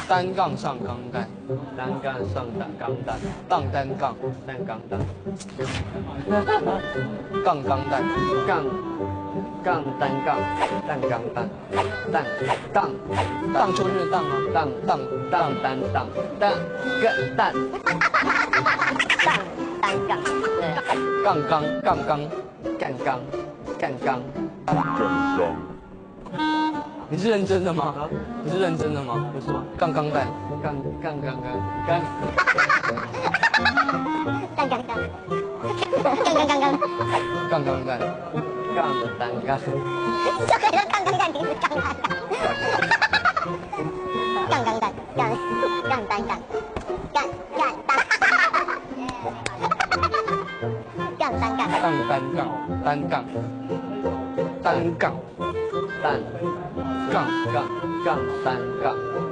单杠上钢蛋， 单杠上钢蛋， 荡单杠， 单钢蛋， 杠钢蛋， 杠单杠，单钢蛋，荡荡秋千的荡啊， 单杠蛋， 单杠，对， 杠杠。 你是认真的吗？你是认真的吗？ 为什么？ 杠钢蛋， 杠， 杠杠杠， 杠钢蛋， 杠的单杠， 就可以让杠杠杠停止杠杠杠，杠杠杠杠单杠，杠单杠， 杠单杠，单杠，单杠， 单杠单杠。